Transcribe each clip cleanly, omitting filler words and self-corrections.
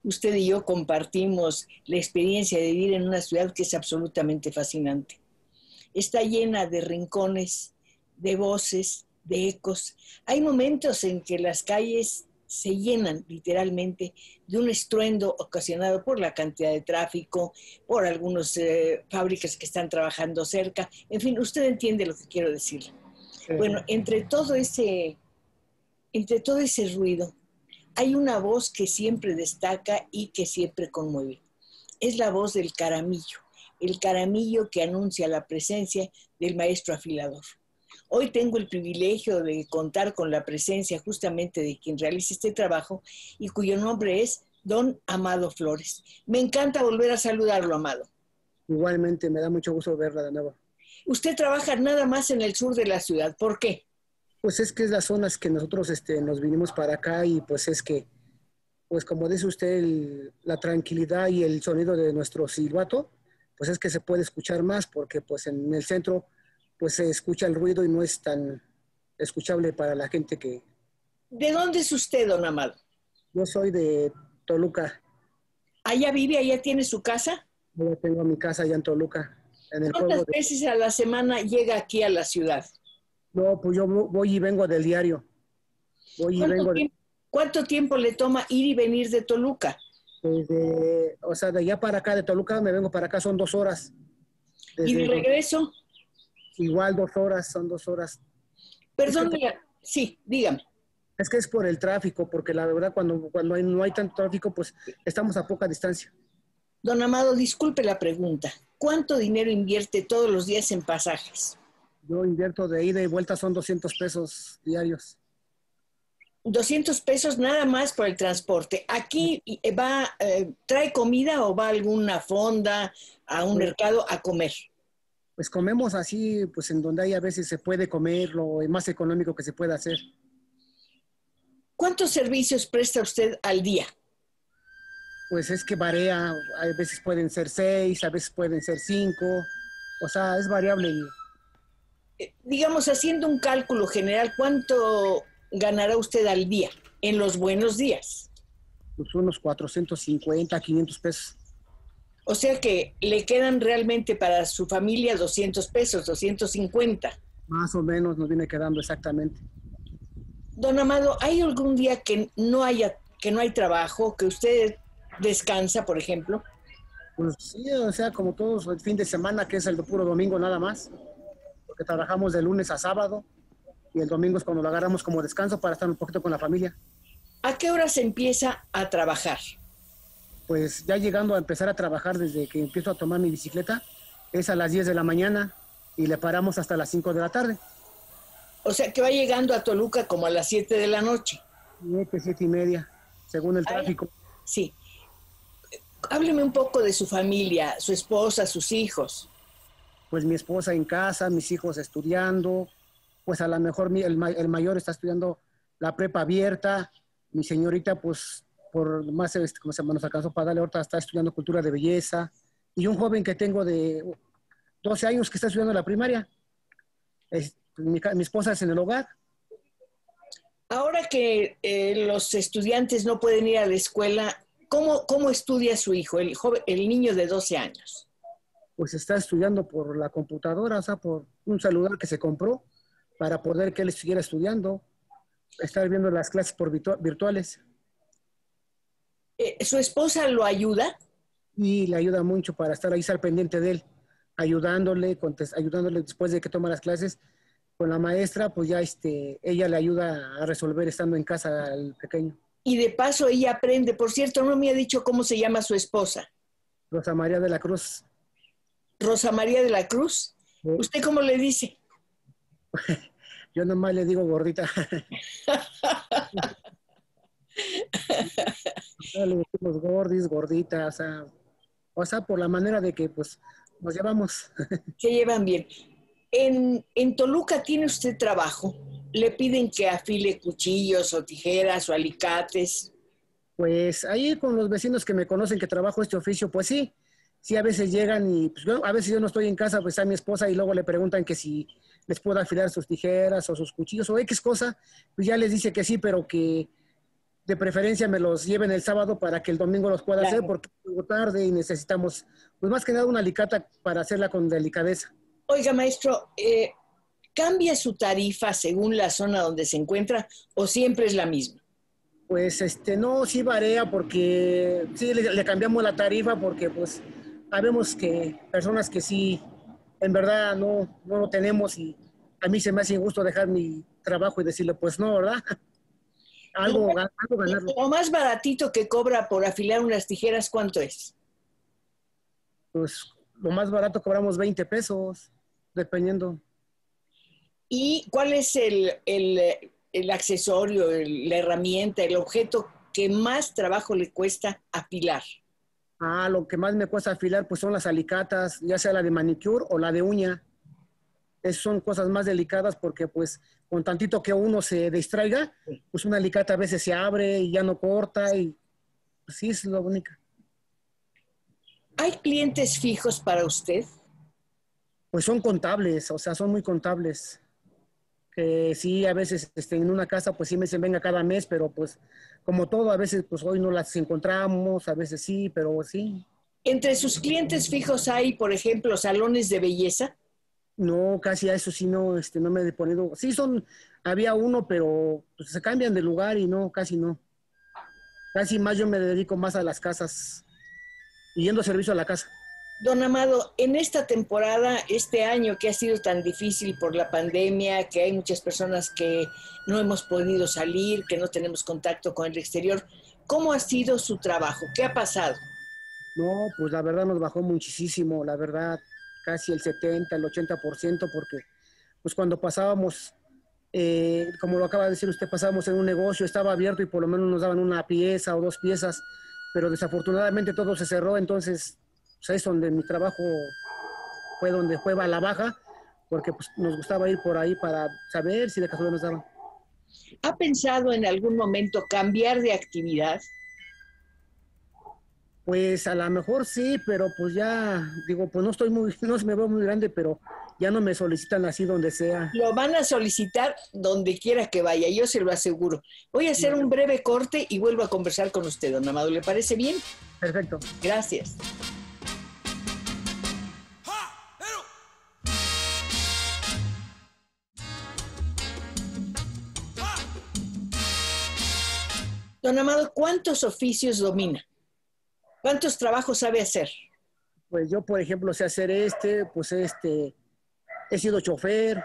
usted y yo compartimos la experiencia de vivir en una ciudad que es absolutamente fascinante. Está llena de rincones, de voces, de ecos. Hay momentos en que las calles se llenan literalmente de un estruendo ocasionado por la cantidad de tráfico, por algunas fábricas que están trabajando cerca. En fin, usted entiende lo que quiero decir. Bueno, entre todo ese ruido, hay una voz que siempre destaca y que siempre conmueve. Es la voz del caramillo, el caramillo que anuncia la presencia del maestro afilador. Hoy tengo el privilegio de contar con la presencia justamente de quien realiza este trabajo y cuyo nombre es don Amado Flores. Me encanta volver a saludarlo, Amado. Igualmente, me da mucho gusto verla de nuevo. Usted trabaja nada más en el sur de la ciudad. ¿Por qué? Pues es que es las zonas que nosotros nos vinimos para acá y pues es que, pues como dice usted, la tranquilidad y el sonido de nuestro silbato, pues es que se puede escuchar más porque pues en el centro pues se escucha el ruido y no es tan escuchable para la gente que... ¿De dónde es usted, don Amado? Yo soy de Toluca. ¿Allá vive, allá tiene su casa? Yo tengo mi casa allá en Toluca, en el ¿Cuántas pueblo de... veces a la semana llega aquí a la ciudad? No, pues yo voy y vengo del diario. Voy y vengo de... ¿Cuánto tiempo le toma ir y venir de Toluca? O sea, de allá para acá, de Toluca, me vengo para acá, son 2 horas. ¿Y de regreso? Igual 2 horas, son 2 horas. Perdón, sí, dígame. Es que es por el tráfico, porque la verdad cuando no hay tanto tráfico, pues estamos a poca distancia. Don Amado, disculpe la pregunta. ¿Cuánto dinero invierte todos los días en pasajes? Yo invierto de ida y vuelta, son 200 pesos diarios. 200 pesos nada más por el transporte. ¿Aquí trae comida o va a alguna fonda, a un mercado a comer? Pues comemos así, pues en donde hay a veces se puede comer lo más económico que se puede hacer. ¿Cuántos servicios presta usted al día? Pues es que varía, a veces pueden ser 6, a veces pueden ser 5, o sea, es variable. Digamos, haciendo un cálculo general, ¿cuánto ganará usted al día en los buenos días? Pues unos 450, 500 pesos. O sea que le quedan realmente para su familia 200 pesos, 250. Más o menos nos viene quedando exactamente. Don Amado, ¿hay algún día que no hay trabajo, que usted descansa, por ejemplo? Pues sí, o sea, como todos, el fin de semana, que es el puro domingo nada más, porque trabajamos de lunes a sábado y el domingo es cuando lo agarramos como descanso para estar un poquito con la familia. ¿A qué hora se empieza a trabajar? Pues ya llegando a empezar a trabajar desde que empiezo a tomar mi bicicleta, es a las 10 de la mañana y le paramos hasta las 5 de la tarde. O sea que va llegando a Toluca como a las 7 de la noche. 7, 7:30, según el tráfico. Sí. Hábleme un poco de su familia, su esposa, sus hijos. Pues mi esposa en casa, mis hijos estudiando, pues a lo mejor el mayor está estudiando la prepa abierta, mi señorita pues por más, como se nos alcanzó para darle ahorita, está estudiando cultura de belleza, y un joven que tengo de 12 años que está estudiando la primaria. Mi esposa es en el hogar. Ahora que los estudiantes no pueden ir a la escuela, ¿cómo estudia su hijo, el niño de 12 años? Pues está estudiando por la computadora, o sea, por un celular que se compró para poder que él siguiera estudiando, estar viendo las clases por virtuales. ¿Su esposa lo ayuda? Y le ayuda mucho para estar ahí, estar pendiente de él, ayudándole después de que toma las clases con la maestra, pues ya ella le ayuda a resolver estando en casa al pequeño. Y de paso ella aprende. Por cierto, no me ha dicho cómo se llama su esposa. Rosa María de la Cruz. Rosa María de la Cruz. ¿Sí? ¿Usted cómo le dice? Yo nomás le digo gordita. Le decimos gordis, gordita, o sea, por la manera de que pues nos llevamos. Se llevan bien. En Toluca tiene usted trabajo. ¿Le piden que afile cuchillos o tijeras o alicates? Pues ahí con los vecinos que me conocen que trabajo este oficio, pues sí. Sí, a veces llegan y pues, a veces yo no estoy en casa, pues está mi esposa y luego le preguntan que si les puedo afilar sus tijeras o sus cuchillos o X cosa, pues ya les dice que sí, pero que de preferencia me los lleven el sábado para que el domingo los pueda hacer porque es tarde y necesitamos, pues más que nada una alicata para hacerla con delicadeza. Oiga, maestro, ¿cambia su tarifa según la zona donde se encuentra o siempre es la misma? Pues no, sí varía porque sí le cambiamos la tarifa porque pues sabemos que personas que sí, en verdad no lo tenemos y a mí se me hace injusto dejar mi trabajo y decirle pues no, ¿verdad? Algo ganarlo. Lo más baratito que cobra por afilar unas tijeras, ¿cuánto es? Pues lo más barato cobramos 20 pesos, dependiendo. ¿Y cuál es el accesorio, la herramienta, el objeto que más trabajo le cuesta afilar? Lo que más me cuesta afilar pues son las alicatas, ya sea la de manicure o la de uña. Esas son cosas más delicadas porque pues con tantito que uno se distraiga, pues una alicata a veces se abre y ya no corta y pues, sí es lo único. ¿Hay clientes fijos para usted? Pues son contables, o sea, son muy contables. Que sí, a veces en una casa pues sí me dicen venga cada mes, pero pues como todo, a veces pues hoy no las encontramos, a veces sí, pero sí. Entre sus clientes fijos hay, por ejemplo, salones de belleza. No, casi a eso sí no me he ponido. Sí había uno, pero pues, se cambian de lugar y no, casi no. Casi más yo me dedico más a las casas y yendo servicio a la casa. Don Amado, en esta temporada, este año que ha sido tan difícil por la pandemia, que hay muchas personas que no hemos podido salir, que no tenemos contacto con el exterior, ¿cómo ha sido su trabajo? ¿Qué ha pasado? No, pues la verdad nos bajó muchísimo, la verdad, casi el 70, el 80%, porque pues cuando pasábamos, como lo acaba de decir usted, pasábamos en un negocio, estaba abierto y por lo menos nos daban una pieza o dos piezas, pero desafortunadamente todo se cerró, entonces pues, es donde mi trabajo fue donde fue a la baja, porque pues, nos gustaba ir por ahí para saber si de casualidad nos daban. ¿Ha pensado en algún momento cambiar de actividad? Pues a lo mejor sí, pero pues ya, digo, pues no me veo muy grande, pero ya no me solicitan así donde sea. Lo van a solicitar donde quiera que vaya, yo se lo aseguro. Voy a hacer un breve corte y vuelvo a conversar con usted, don Amado. ¿Le parece bien? Perfecto. Gracias. Don Amado, ¿cuántos oficios domina? ¿Cuántos trabajos sabe hacer? Pues yo, por ejemplo, sé hacer pues he sido chofer,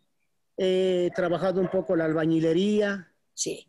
he trabajado un poco la albañilería, Sí.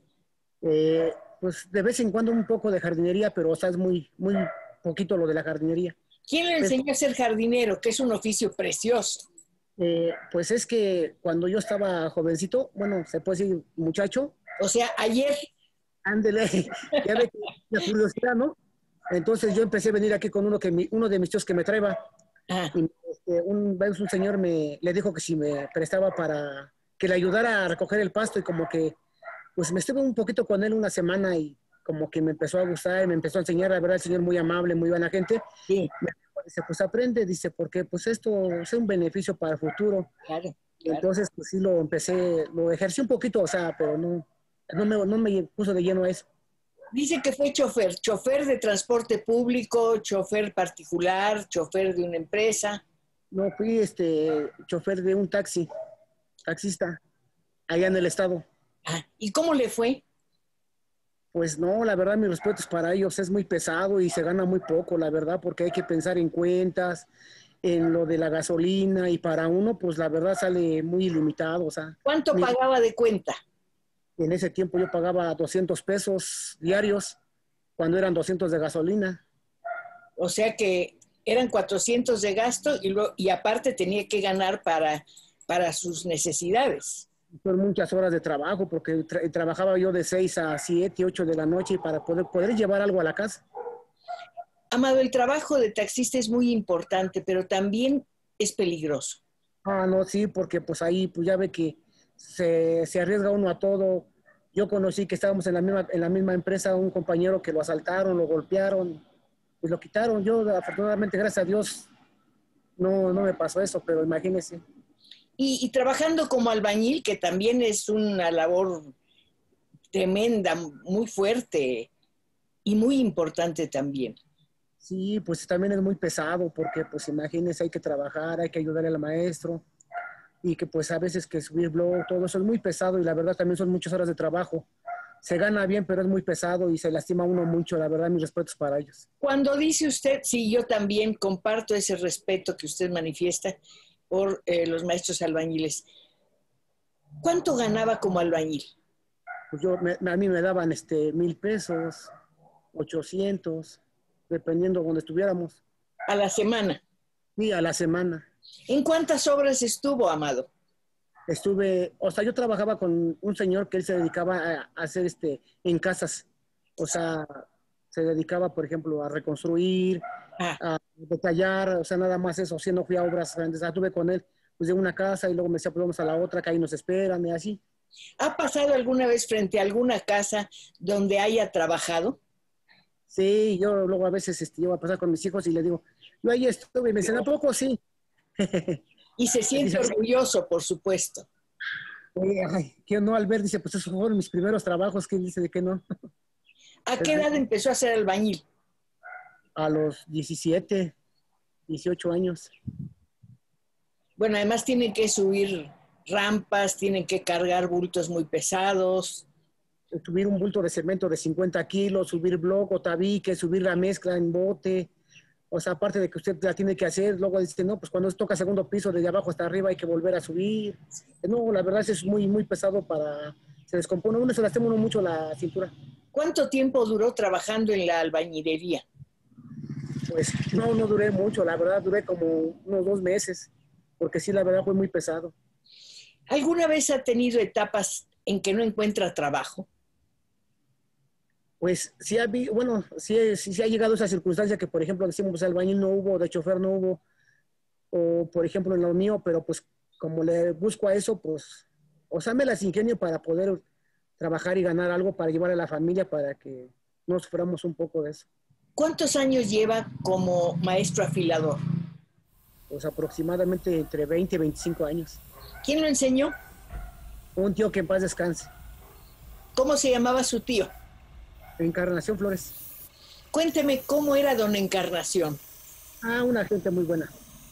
pues de vez en cuando un poco de jardinería, pero o sea, es muy poquito lo de la jardinería. ¿Quién le Pues, enseñó a ser jardinero, que es un oficio precioso? pues es que cuando yo estaba jovencito, bueno, se puede decir muchacho, O sea, ayer. ándele, ya ve que la curiosidad, ¿no? Entonces yo empecé a venir aquí con uno de mis tíos que me traía. Ah, Y un señor le dijo que si me prestaba para que le ayudara a recoger el pasto y como que, pues me estuve un poquito con él una semana y como que me empezó a gustar y me empezó a enseñar, la verdad, el señor muy amable, muy buena gente. sí, Me dice, pues aprende, dice, porque pues esto es un beneficio para el futuro. claro, Y claro. entonces, pues sí lo ejercí un poquito, o sea, pero no me puso de lleno a eso. Dice que fue chofer, chofer de transporte público, chofer particular, chofer de una empresa. No, fui chofer de un taxista, allá en el estado. Ah, ¿y cómo le fue? Pues no, la verdad, mis respetos para ellos, es muy pesado y se gana muy poco, la verdad, porque hay que pensar en cuentas, en lo de la gasolina y para uno, pues la verdad sale muy limitado, o sea, ¿Cuánto pagaba de cuenta? en ese tiempo yo pagaba 200 pesos diarios cuando eran 200 de gasolina. O sea que eran 400 de gasto y aparte tenía que ganar para sus necesidades. Son muchas horas de trabajo porque trabajaba yo de 6 a 7, 8 de la noche para poder llevar algo a la casa. Amado, el trabajo de taxista es muy importante, pero también es peligroso. No, sí, porque pues ahí pues ya ve que se arriesga uno a todo. Yo conocí que estábamos en la misma empresa, un compañero que lo asaltaron, lo golpearon y lo quitaron. Yo afortunadamente, gracias a Dios, no me pasó eso, pero imagínese. Y trabajando como albañil, que también es una labor tremenda, muy fuerte y muy importante también. Sí, pues también es muy pesado porque pues imagínense, hay que trabajar, hay que ayudarle al maestro y que pues a veces que subir blog, todo eso es muy pesado y la verdad también son muchas horas de trabajo. Se gana bien, pero es muy pesado y se lastima uno mucho, la verdad, mis respetos para ellos. Cuando dice usted, sí, yo también comparto ese respeto que usted manifiesta por los maestros albañiles. ¿Cuánto ganaba como albañil? Pues a mí me daban 1,000 pesos, 800, dependiendo de donde estuviéramos. A la semana. Y a la semana. ¿En cuántas obras estuvo, Amado? O sea, yo trabajaba con un señor que él se dedicaba a hacer en casas. O sea, se dedicaba, por ejemplo, a reconstruir, Ah, a detallar, o sea, nada más eso. O sea, no fui a obras grandes. Estuve con él, pues de una casa y luego me decía, pues vamos a la otra, que ahí nos esperan y así. ¿ha pasado alguna vez frente a alguna casa donde haya trabajado? Sí, yo luego a veces llevo a pasar con mis hijos y le digo, yo ahí estuve y me dicen, ¿a poco sí? Y se siente orgulloso, por supuesto. Ay, que no, al ver, dice, pues esos fueron mis primeros trabajos, que dice de que no. ¿A qué edad empezó a ser albañil? A los 17, 18 años. Bueno, además tienen que subir rampas, tienen que cargar bultos muy pesados. Subir un bulto de cemento de 50 kilos, subir bloco, tabique, subir la mezcla en bote. O sea, aparte de que usted la tiene que hacer, luego dice, no, pues cuando toca segundo piso, desde abajo hasta arriba hay que volver a subir. No, la verdad es muy, muy pesado se descompone uno, se lastima uno mucho la cintura. ¿Cuánto tiempo duró trabajando en la albañilería? Pues no duré mucho, la verdad duré como unos 2 meses, porque sí, la verdad fue muy pesado. ¿Alguna vez ha tenido etapas en que no encuentra trabajo? Pues sí, bueno, sí ha llegado esa circunstancia que, por ejemplo, decimos, pues albañil no hubo, de chofer no hubo, o por ejemplo en lo mío, pero pues como le busco a eso, pues, o sea, me las ingenio para poder trabajar y ganar algo para llevar a la familia para que no suframos un poco de eso. ¿Cuántos años lleva como maestro afilador? Pues aproximadamente entre 20 y 25 años. ¿Quién lo enseñó? Un tío que en paz descanse. ¿Cómo se llamaba su tío? Encarnación Flores. Cuénteme cómo era don Encarnación. Ah, una gente muy buena.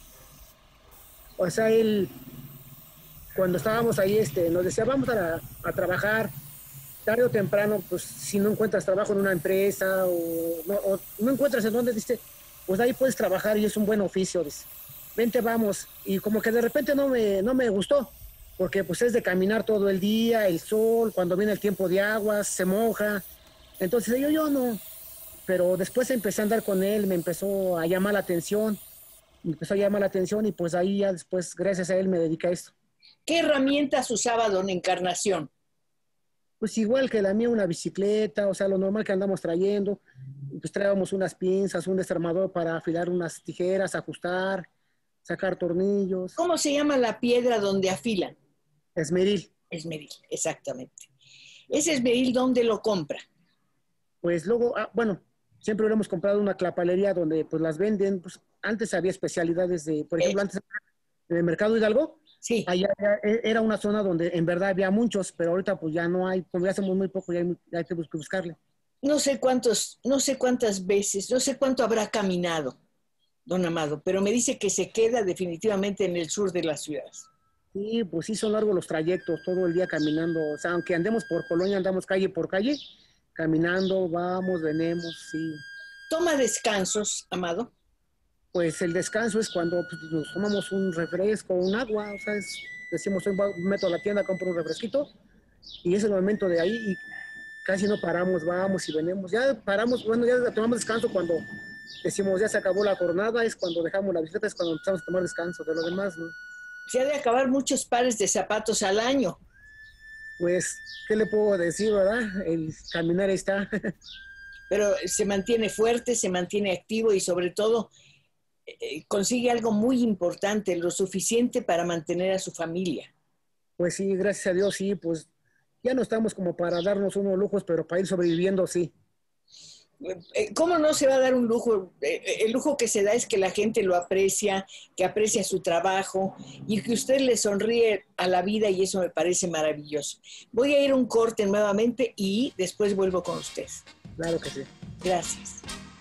O sea, él, cuando estábamos ahí, nos decía, vamos a trabajar, tarde o temprano, pues si no encuentras trabajo en una empresa o no encuentras en dónde, dice, pues ahí puedes trabajar y es un buen oficio, dice, vente, vamos. Y como que de repente no me gustó, porque pues es de caminar todo el día, el sol, cuando viene el tiempo de aguas, se moja. Entonces yo no, pero después empecé a andar con él, me empezó a llamar la atención, y pues ahí ya después, gracias a él, me dediqué a esto. ¿Qué herramientas usaba don Encarnación? Pues igual que la mía, una bicicleta, o sea, lo normal que andamos trayendo, pues traíamos unas pinzas, un desarmador para afilar unas tijeras, ajustar, sacar tornillos. ¿Cómo se llama la piedra donde afilan? Esmeril. Esmeril, exactamente. ¿Ese esmeril dónde lo compra? Pues luego, bueno, siempre hubiéramos comprado una clapalería donde pues las venden, pues antes había especialidades por ejemplo, antes en el Mercado Hidalgo, sí. Allá era una zona donde en verdad había muchos, pero ahorita pues ya no hay, como ya hacemos muy poco, ya hay que buscarle. No sé cuántas veces, no sé cuánto habrá caminado, don Amado, pero me dice que se queda definitivamente en el sur de la ciudad. Sí, pues sí son largos los trayectos, todo el día caminando, o sea, aunque andemos por colonia, andamos calle por calle, caminando, vamos, venemos, sí. ¿Toma descansos, Amado? Pues el descanso es cuando pues, nos tomamos un refresco, un agua, o sea, decimos, hoy meto a la tienda, compro un refresquito, y es el momento de ahí, y casi no paramos, vamos y venimos. Ya paramos, bueno, ya tomamos descanso cuando decimos, ya se acabó la jornada, es cuando dejamos la bicicleta, es cuando empezamos a tomar descanso, de lo demás, ¿no? Se ha de acabar muchos pares de zapatos al año. Pues, ¿qué le puedo decir, verdad? El caminar está. Pero se mantiene fuerte, se mantiene activo y sobre todo consigue algo muy importante, lo suficiente para mantener a su familia. Pues sí, gracias a Dios, sí, pues ya no estamos como para darnos unos lujos, pero para ir sobreviviendo, sí. ¿Cómo no se va a dar un lujo? El lujo que se da es que la gente lo aprecia, que aprecia su trabajo y que usted le sonríe a la vida y eso me parece maravilloso. Voy a ir a un corte nuevamente y después vuelvo con usted. Claro que sí. Gracias.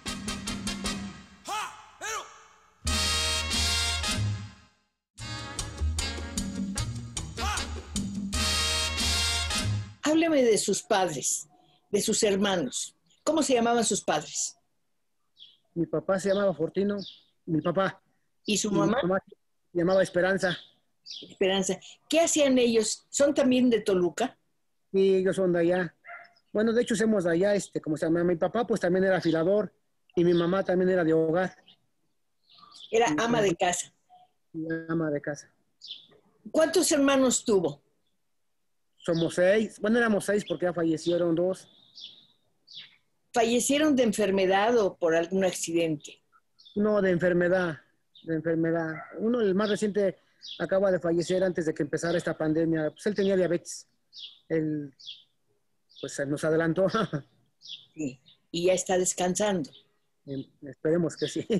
Hábleme de sus padres, de sus hermanos. ¿Cómo se llamaban sus padres? Mi papá se llamaba Fortino, mi papá, ¿Y su y mi mamá? mamá se llamaba Esperanza. Esperanza. ¿Qué hacían ellos? ¿Son también de Toluca? Y ellos son de allá. Bueno, de hecho, somos de allá, como se llama, mi papá pues también era afilador y mi mamá también era de hogar, Era y, ama de casa. y ama de casa. ¿Cuántos hermanos tuvo? Somos 6, bueno, éramos 6 porque ya fallecieron 2. ¿Fallecieron de enfermedad o por algún accidente? No, de enfermedad, de enfermedad. Uno, el más reciente, acaba de fallecer antes de que empezara esta pandemia. Pues él tenía diabetes. Él, pues nos adelantó. Sí. Y ya está descansando. Esperemos que sí.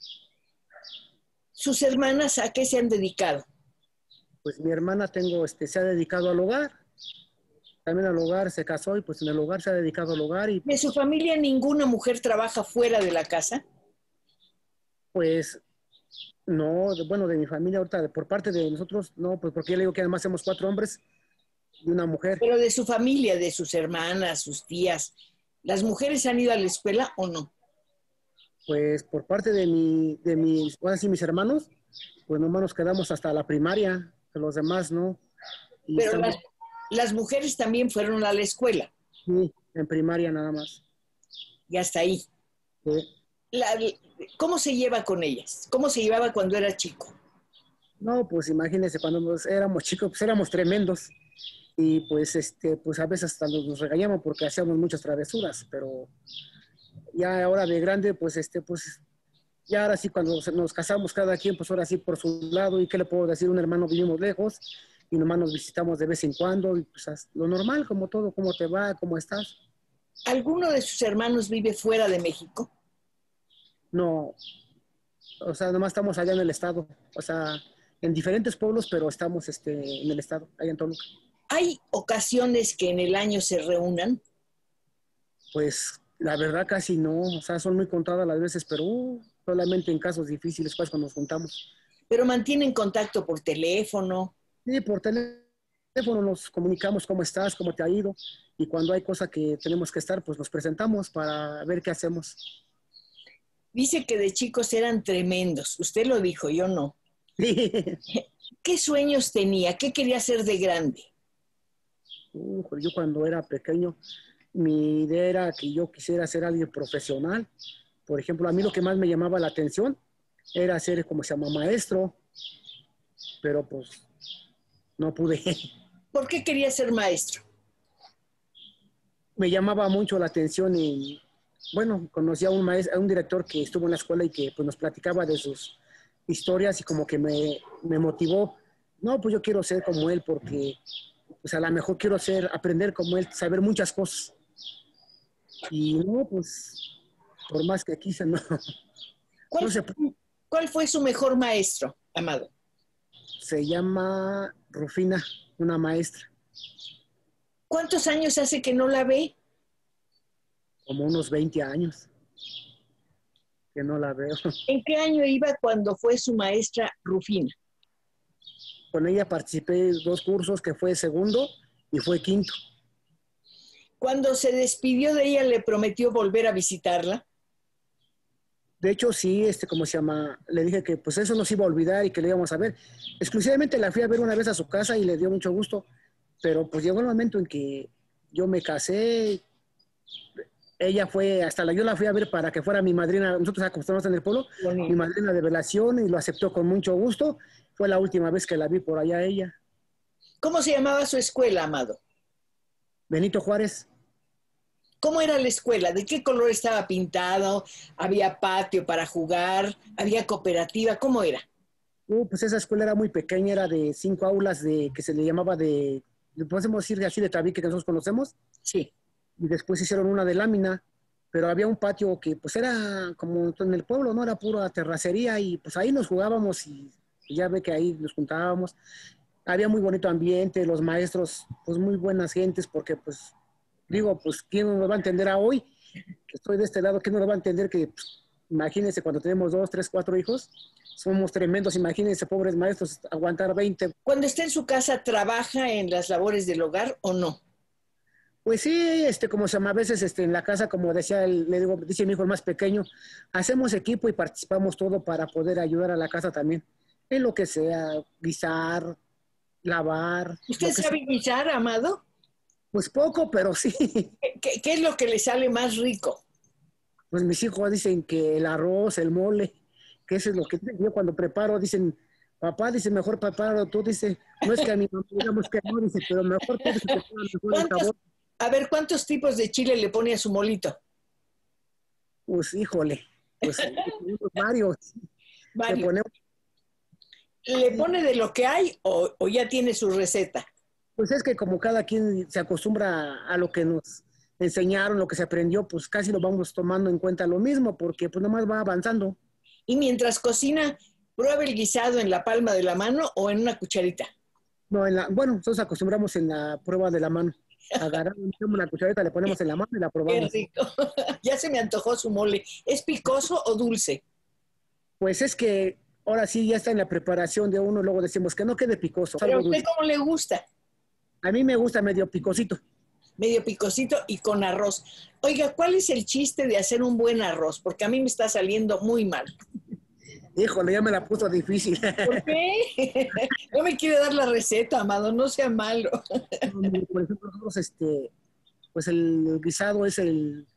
¿Sus hermanas a qué se han dedicado? Pues mi hermana se ha dedicado al hogar. También al hogar se casó y pues en el hogar se ha dedicado al hogar y ¿De su familia ninguna mujer trabaja fuera de la casa? pues no, bueno, de mi familia ahorita, por parte de nosotros, no, pues porque ya le digo que además somos 4 hombres y una mujer. Pero de su familia, de sus hermanas, sus tías, ¿las mujeres han ido a la escuela o no? Pues por parte de mis, ahora sí, mis hermanos, pues nomás nos quedamos hasta la primaria, que los demás no. Y Pero estamos las mujeres también fueron a la escuela sí, en primaria nada más. y hasta ahí. Sí. La- ¿Cómo se lleva con ellas? ¿Cómo se llevaba cuando era chico? No, pues imagínense, cuando éramos chicos, pues éramos tremendos. Y pues, pues a veces hasta nos regañaban porque hacíamos muchas travesuras, pero ya ahora de grande, pues, pues ya ahora sí, cuando nos casamos cada quien, pues ahora sí por su lado, ¿y qué le puedo decir? Un hermano vivimos lejos y nomás nos visitamos de vez en cuando, y pues lo normal, como todo, ¿cómo te va? ¿Cómo estás? ¿Alguno de sus hermanos vive fuera de México? No, o sea, nomás estamos allá en el estado, o sea, en diferentes pueblos, pero estamos en el estado, allá en Toluca. ¿Hay ocasiones que en el año se reúnan? Pues la verdad casi no, o sea, son muy contadas las veces, pero solamente en casos difíciles, pues cuando nos juntamos. Pero mantienen contacto por teléfono. Sí, por teléfono nos comunicamos cómo estás, cómo te ha ido, y cuando hay cosa que tenemos que estar, pues nos presentamos para ver qué hacemos. Dice que de chicos eran tremendos. Usted lo dijo, yo no. Sí. ¿Qué sueños tenía? ¿Qué quería hacer de grande? Yo cuando era pequeño, mi idea era que yo quisiera ser alguien profesional. Por ejemplo, a mí lo que más me llamaba la atención era ser, como se llama, maestro, pero pues no pude. ¿Por qué quería ser maestro? Me llamaba mucho la atención y, bueno, conocí a un maestro, a un director que estuvo en la escuela y que pues, nos platicaba de sus historias y como que me motivó. No, pues yo quiero ser como él porque pues a lo mejor quiero aprender como él, saber muchas cosas. Y no, pues por más que quise, no, ¿Cuál no fue, se puede. cuál fue su mejor maestro, Amado? Se llama Rufina, una maestra, ¿Cuántos años hace que no la ve? como unos 20 años que no la veo. ¿En qué año iba cuando fue su maestra Rufina? Con ella participé en 2 cursos, que fue segundo y fue quinto. Cuando se despidió de ella, le prometió volver a visitarla. De hecho, sí, ¿cómo se llama? Le dije que pues eso nos iba a olvidar y que le íbamos a ver. Exclusivamente la fui a ver una vez a su casa y le dio mucho gusto, pero pues llegó el momento en que yo me casé, ella fue, yo la fui a ver para que fuera mi madrina, nosotros acostumbramos en el pueblo, mi Bonito. madrina de velación y lo aceptó con mucho gusto. Fue la última vez que la vi por allá ella. ¿Cómo se llamaba su escuela, Amado? Benito Juárez. ¿Cómo era la escuela? ¿De qué color estaba pintado? ¿Había patio para jugar? ¿Había cooperativa? ¿Cómo era? Pues esa escuela era muy pequeña, era de 5 aulas que se le llamaba podemos decir así, de tabique que nosotros conocemos, Sí. y después hicieron una de lámina, pero había un patio que pues era como en el pueblo, ¿no? Era pura terracería y pues ahí nos jugábamos y ya ve que ahí nos juntábamos. Había muy bonito ambiente, los maestros, pues muy buenas gentes, porque pues digo, pues ¿quién nos va a entender a hoy? Que estoy de este lado, ¿quién nos va a entender que, pues, imagínense cuando tenemos 2, 3, 4 hijos, somos tremendos, imagínense pobres maestros, aguantar 20. Cuando está en su casa, ¿trabaja en las labores del hogar o no? Pues sí, como se llama, a veces en la casa, como decía, le digo, dice mi hijo el más pequeño, hacemos equipo y participamos todo para poder ayudar a la casa también, en lo que sea, guisar, lavar, ¿Usted lo que sea. sabe guisar, Amado? Pues poco, pero sí. ¿Qué es lo que le sale más rico? Pues mis hijos dicen que el arroz, el mole, que eso es lo que yo cuando preparo, dicen, papá, dice, mejor preparo tú, dice, no es que a mi mamá digamos que no, dice, pero mejor tú, dice, que tenga mejor el ¿Cuántos, sabor. a ver, cuántos tipos de chile le pone a su molito? Pues híjole, pues tenemos varios, le Varios. ponemos, ¿Le pone de lo que hay o ya tiene su receta? pues es que como cada quien se acostumbra a lo que nos enseñaron, lo que se aprendió, pues casi lo vamos tomando en cuenta lo mismo, porque pues nomás va avanzando. Y mientras cocina, ¿prueba el guisado en la palma de la mano o en una cucharita? No, bueno, nosotros acostumbramos en la prueba de la mano. Agarramos una cucharita, le ponemos en la mano y la Qué probamos. rico. Ya se me antojó su mole. ¿Es picoso o dulce? Pues es que ahora sí ya está en la preparación de uno, luego decimos que no quede picoso, ¿Pero a algo usted dulce. cómo le gusta? A mí me gusta medio picosito. Medio picosito y con arroz. Oiga, ¿cuál es el chiste de hacer un buen arroz? Porque a mí me está saliendo muy mal. Híjole, ya me la puso difícil. ¿Por qué? No me quiere dar la receta, Amado, no sea malo. Por ejemplo, nosotros, pues el guisado es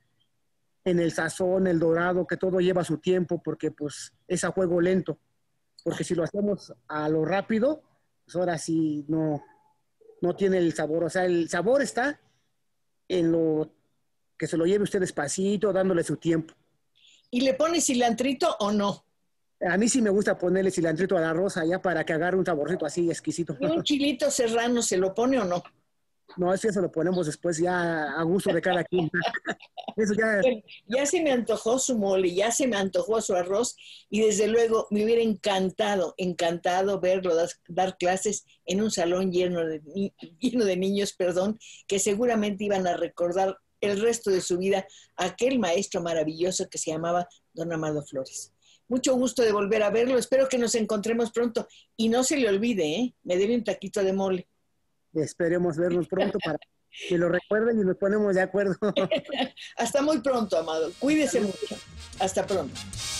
en el sazón, el dorado, que todo lleva su tiempo, porque pues es a fuego lento. Porque si lo hacemos a lo rápido, pues ahora sí no tiene el sabor. O sea, el sabor está en lo que se lo lleve usted despacito, dándole su tiempo. ¿Y le pone cilantrito o no? A mí sí me gusta ponerle cilantrito a la rosa ya para que agarre un saborcito así exquisito. ¿Y un chilito serrano se lo pone o no? No, eso lo ponemos después ya a gusto de cada quien. Eso ya, Bueno, ya se me antojó su mole, ya se me antojó su arroz y desde luego me hubiera encantado verlo dar clases en un salón lleno de niños, perdón, que seguramente iban a recordar el resto de su vida a aquel maestro maravilloso que se llamaba Don Amado Flores. Mucho gusto de volver a verlo, espero que nos encontremos pronto y no se le olvide, ¿eh? Me debe un taquito de mole. esperemos vernos pronto para que lo recuerden y nos ponemos de acuerdo. Hasta muy pronto, Amado. Cuídese mucho. Hasta pronto.